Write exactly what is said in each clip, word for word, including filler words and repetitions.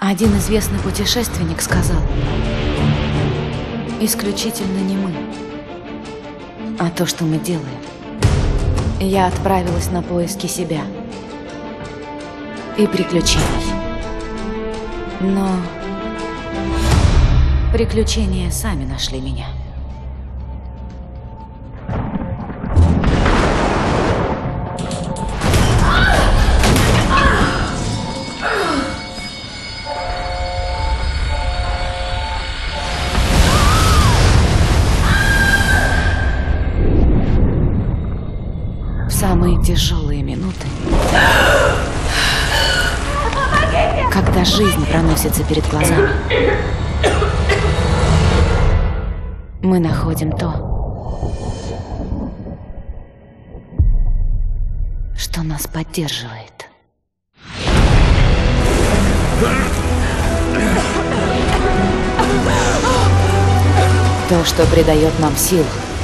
Один известный путешественник сказал: исключительно не мы, а то, что мы делаем. Я отправилась на поиски себя и приключений. Но приключения сами нашли меня. В самые тяжелые минуты, когда жизнь проносится перед глазами, мы находим то, что нас поддерживает. То, что придает нам сил.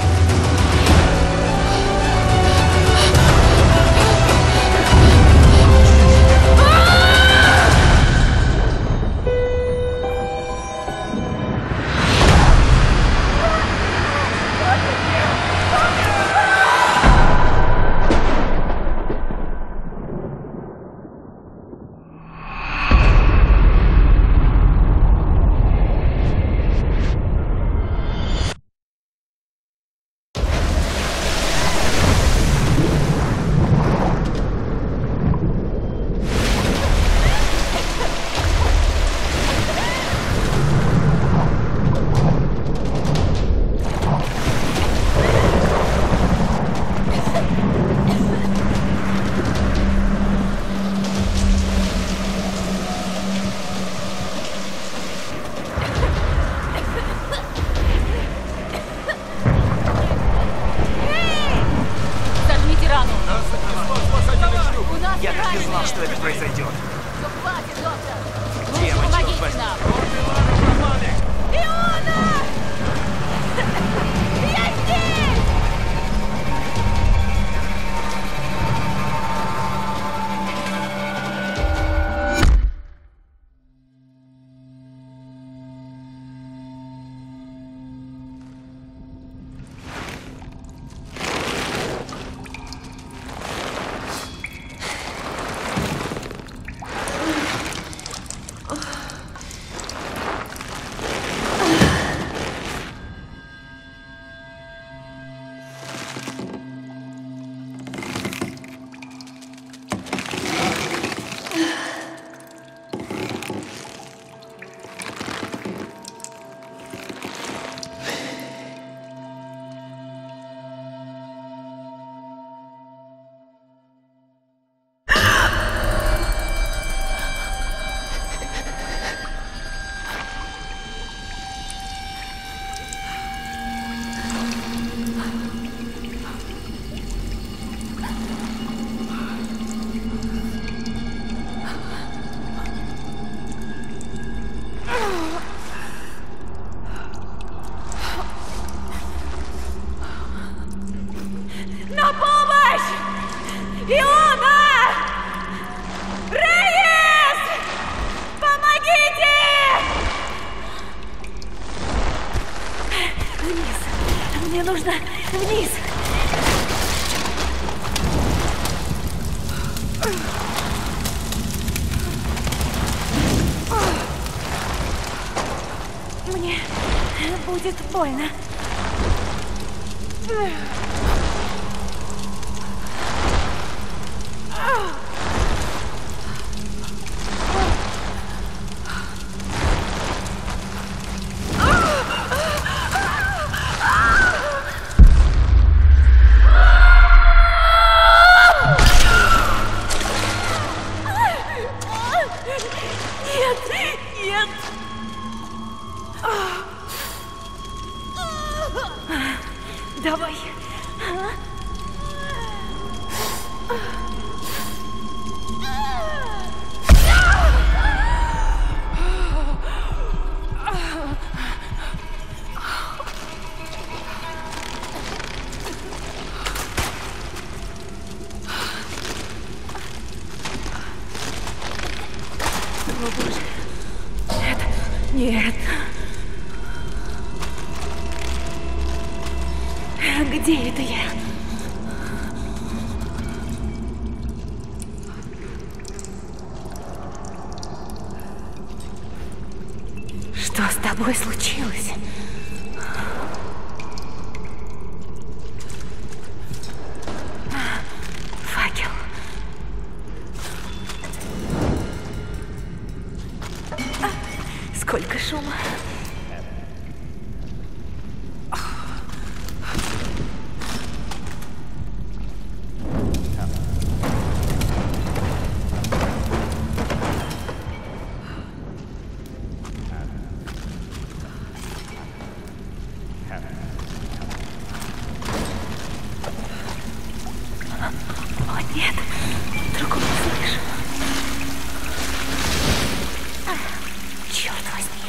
Я так и знал, что это произойдет. Ну хватит, доктор! Дева, Лучше черт помогите возьми. нам! Иона! Я здесь! На помощь! Иона! Рейс! Помогите! Вниз. Мне нужно вниз. Мне будет больно. Нет, нет. Давай. О, Боже. Нет. Где это я? Что с тобой случилось? Факел. А, сколько шума. О, нет, вдруг он услышал. А, черт возьми.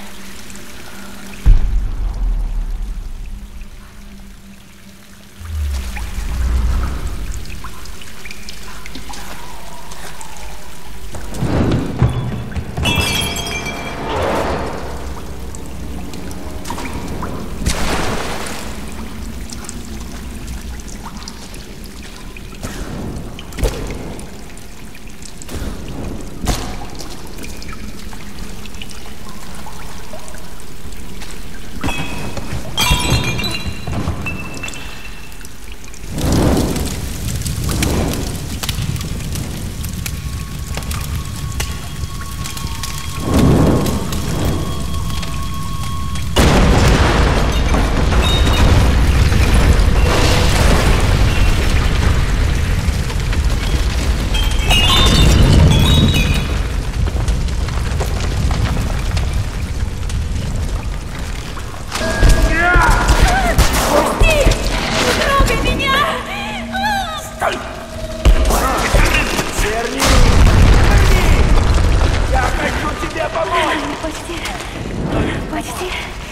Почти. Почти.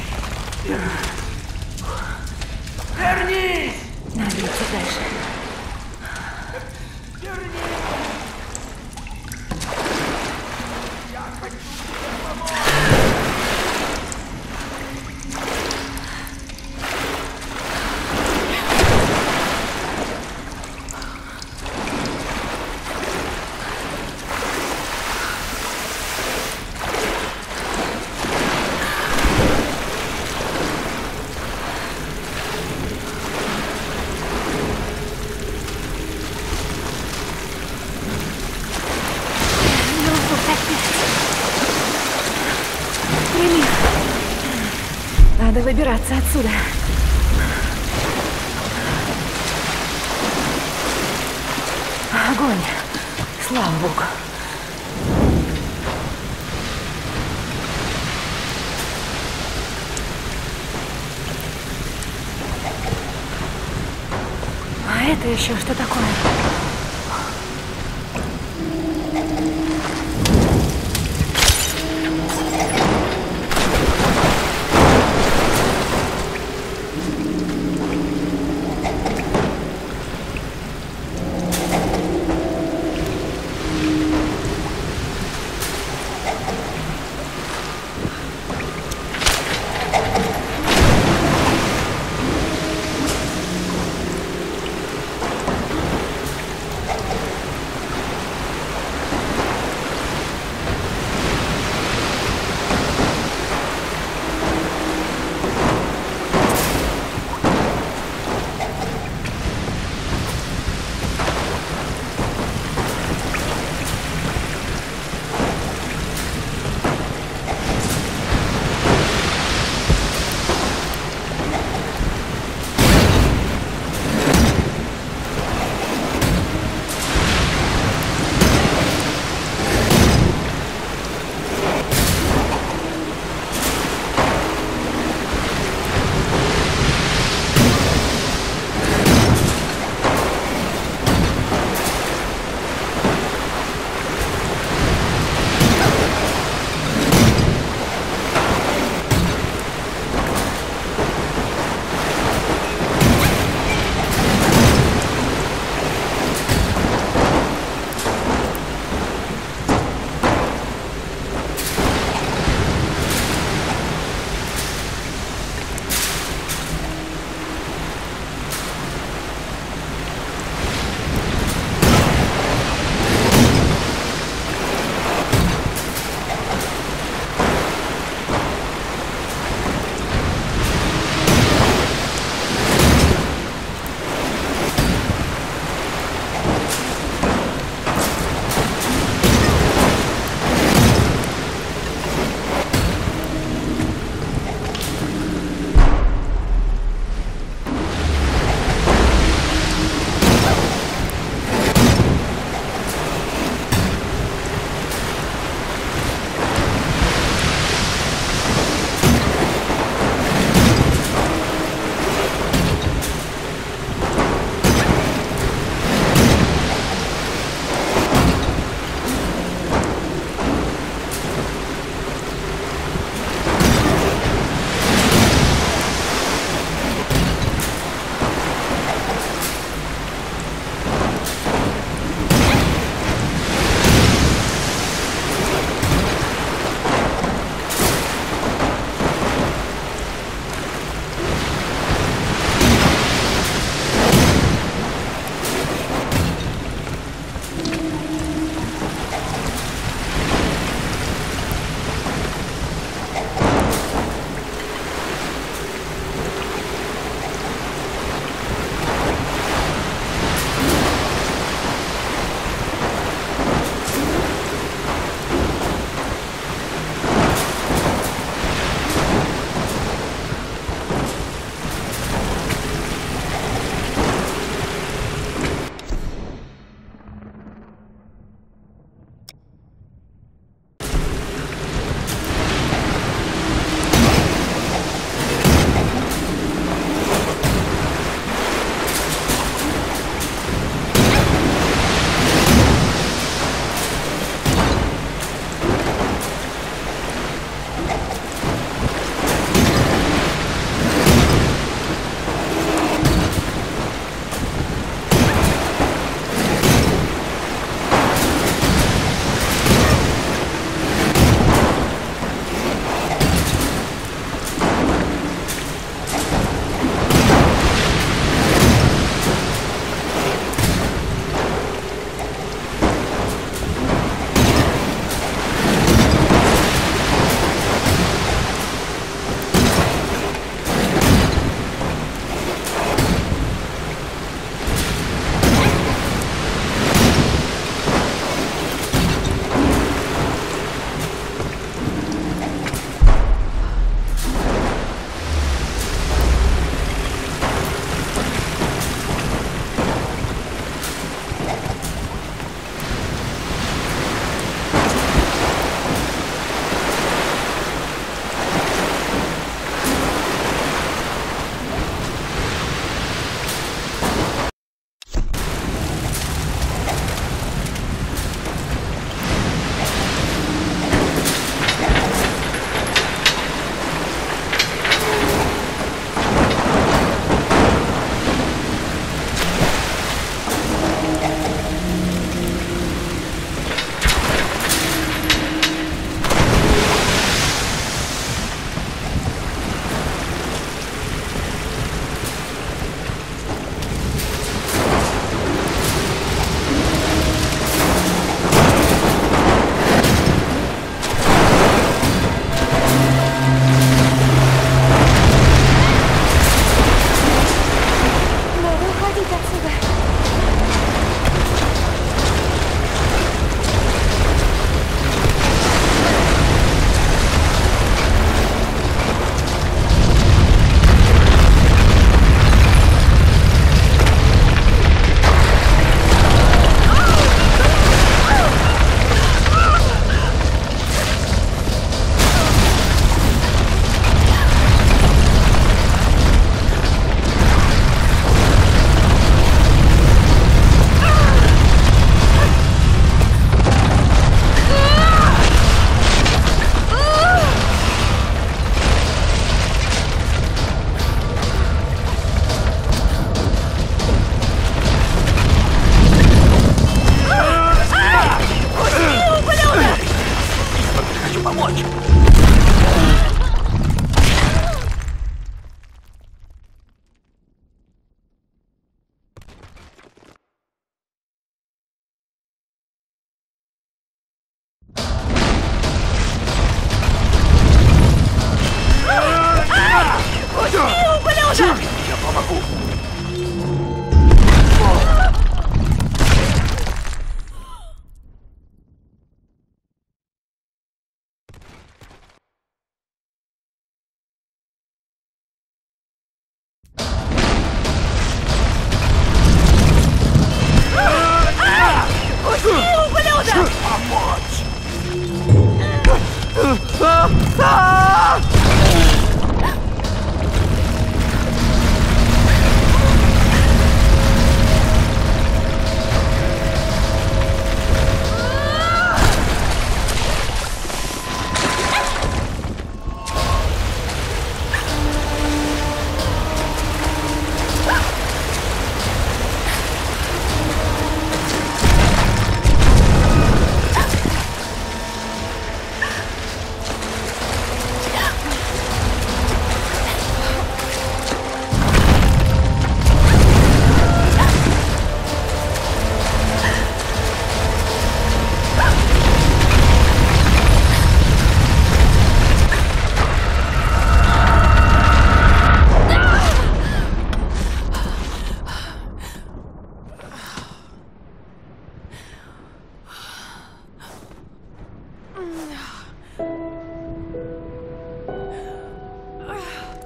Вернись! Надо идти дальше. Прими. Надо выбираться отсюда. Огонь. Слава богу. А это еще что такое?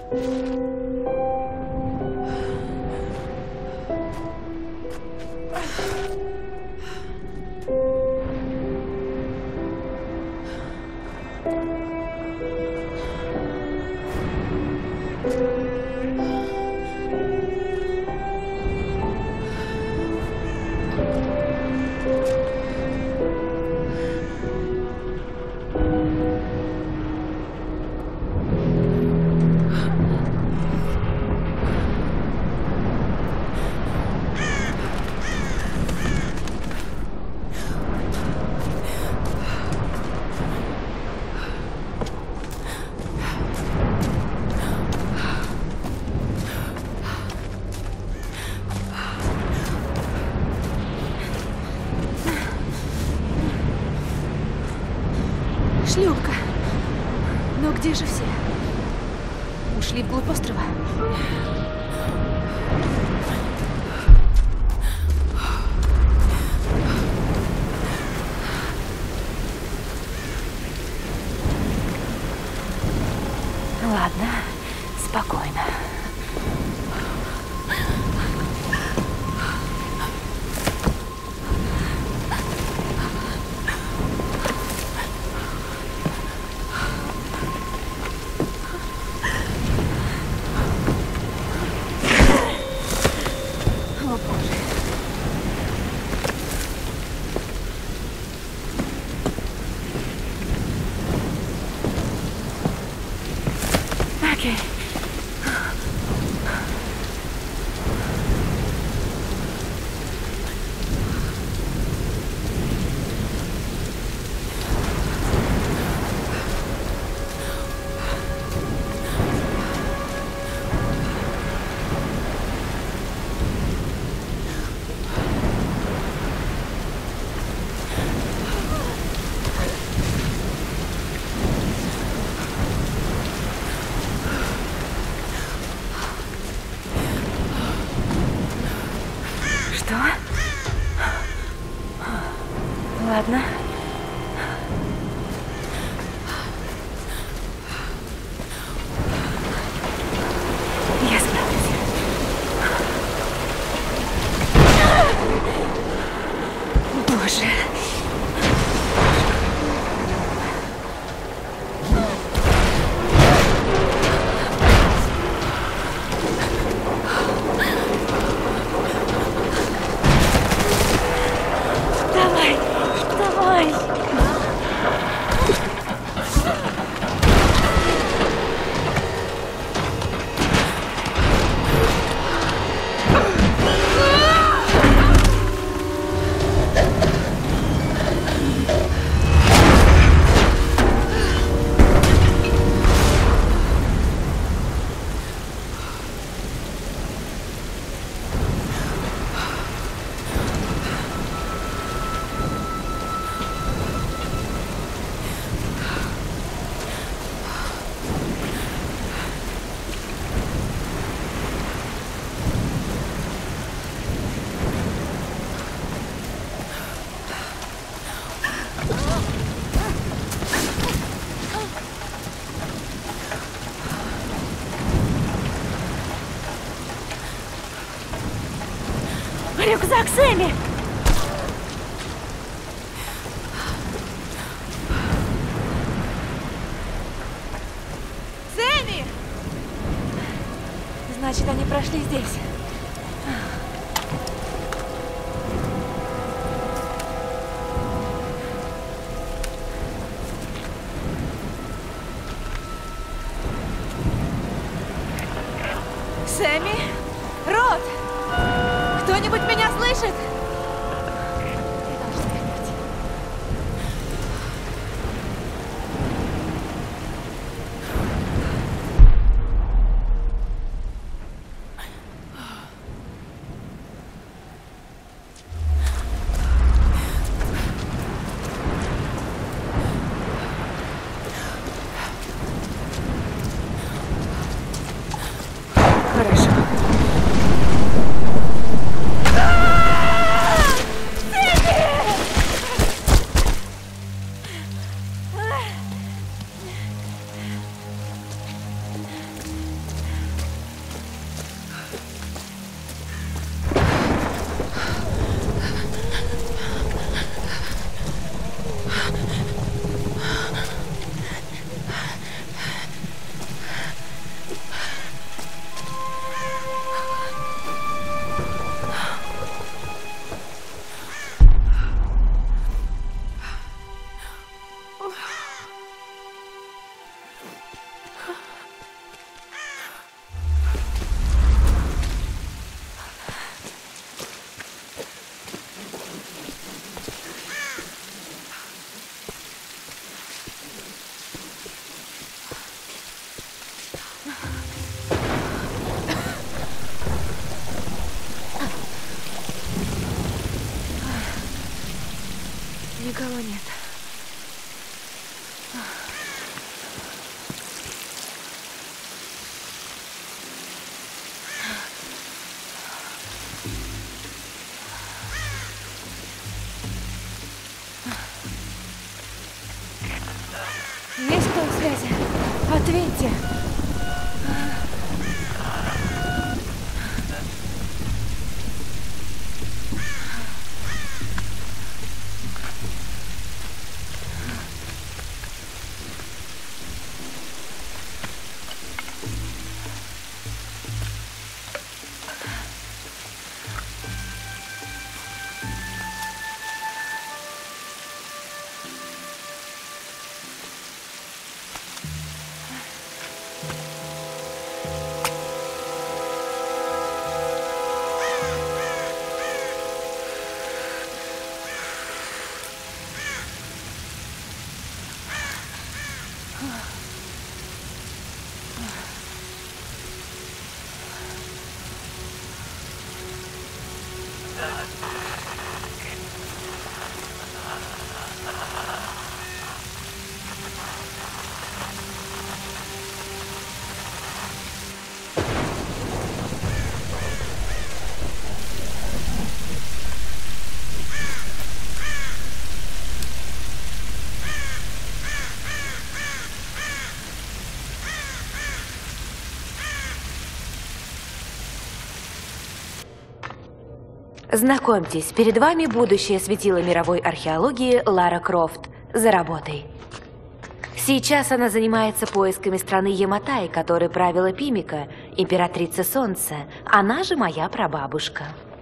Шлюпка. Но где же все? Ушли вглубь острова? Ладно, спокойно. Окей. Что? Ладно. Я справлюсь. Боже. Давай, давай. Рюкзак Сэмми! Сэмми! Значит, они прошли здесь. Сэмми? Рот! Кто-нибудь меня слышит? Ты должна ехать. Хорошо. Ответьте. Знакомьтесь, перед вами будущее светило мировой археологии Лара Крофт. За работой. Сейчас она занимается поисками страны Яматай, которой правила Пимика, императрица Солнца. Она же моя прабабушка.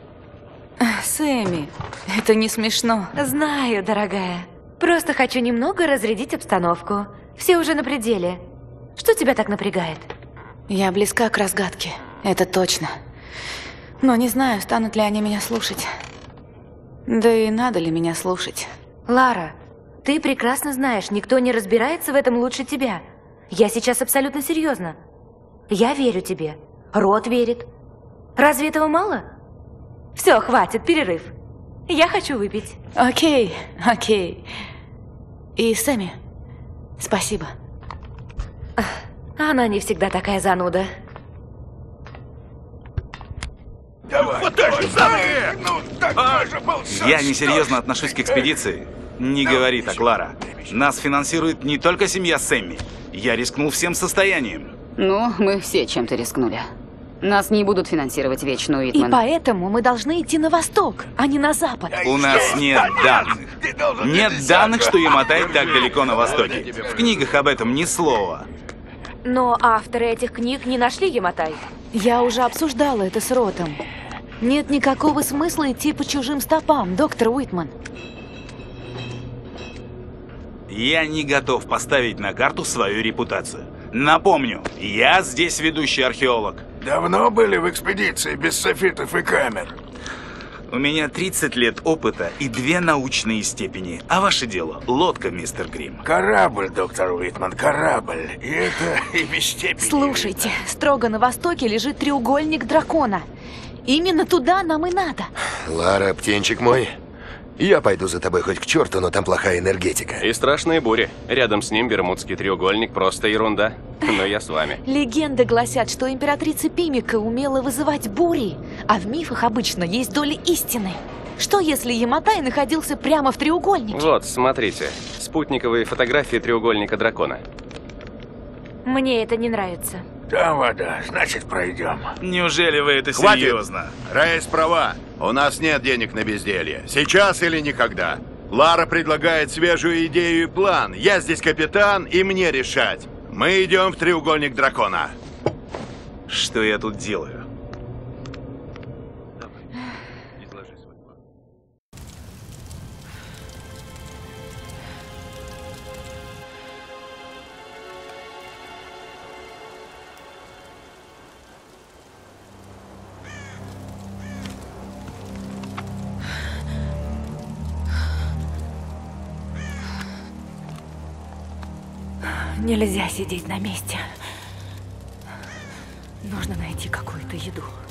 Сэмми, это не смешно. Знаю, дорогая. Просто хочу немного разрядить обстановку. Все уже на пределе. Что тебя так напрягает? Я близка к разгадке, это точно. Но не знаю, станут ли они меня слушать. Да и надо ли меня слушать. Лара, ты прекрасно знаешь, никто не разбирается в этом лучше тебя. Я сейчас абсолютно серьезно. Я верю тебе. Род верит. Разве этого мало? Все, хватит, перерыв. Я хочу выпить. Окей, окей. И Сэмми, спасибо. Она не всегда такая зануда. Я несерьезно отношусь к экспедиции. Не говори так, Лара. Нас финансирует не только семья Сэмми. Я рискнул всем состоянием. Ну, мы все чем-то рискнули. Нас не будут финансировать вечно, Уитман. И поэтому мы должны идти на восток, а не на запад. У нас нет данных. Нет данных, что Яматай так далеко на востоке. В книгах об этом ни слова. Но авторы этих книг не нашли Яматай. Я уже обсуждала это с Ротом. Нет никакого смысла идти по чужим стопам, доктор Уитман. Я не готов поставить на карту свою репутацию. Напомню, я здесь ведущий археолог. Давно были в экспедиции без софитов и камер? У меня тридцать лет опыта и две научные степени. А ваше дело — лодка, мистер Грим. Корабль, доктор Уитман, корабль. И это и без степени. Слушайте, строго на востоке лежит треугольник дракона. Именно туда нам и надо. Лара, птенчик мой, я пойду за тобой хоть к черту, но там плохая энергетика. И страшные бури. Рядом с ним Бермудский треугольник, просто ерунда. Но я с вами. Легенды гласят, что императрица Пимика умела вызывать бури, а в мифах обычно есть доля истины. Что если Яматай находился прямо в треугольнике? Вот, смотрите. Спутниковые фотографии треугольника дракона. Мне это не нравится. Там вода, значит, пройдем. Неужели вы это Хватит. серьезно? Рейс права. У нас нет денег на безделье. Сейчас или никогда. Лара предлагает свежую идею и план. Я здесь капитан, и мне решать. Мы идем в треугольник дракона. Что я тут делаю? Нельзя сидеть на месте. Нужно найти какую-то еду.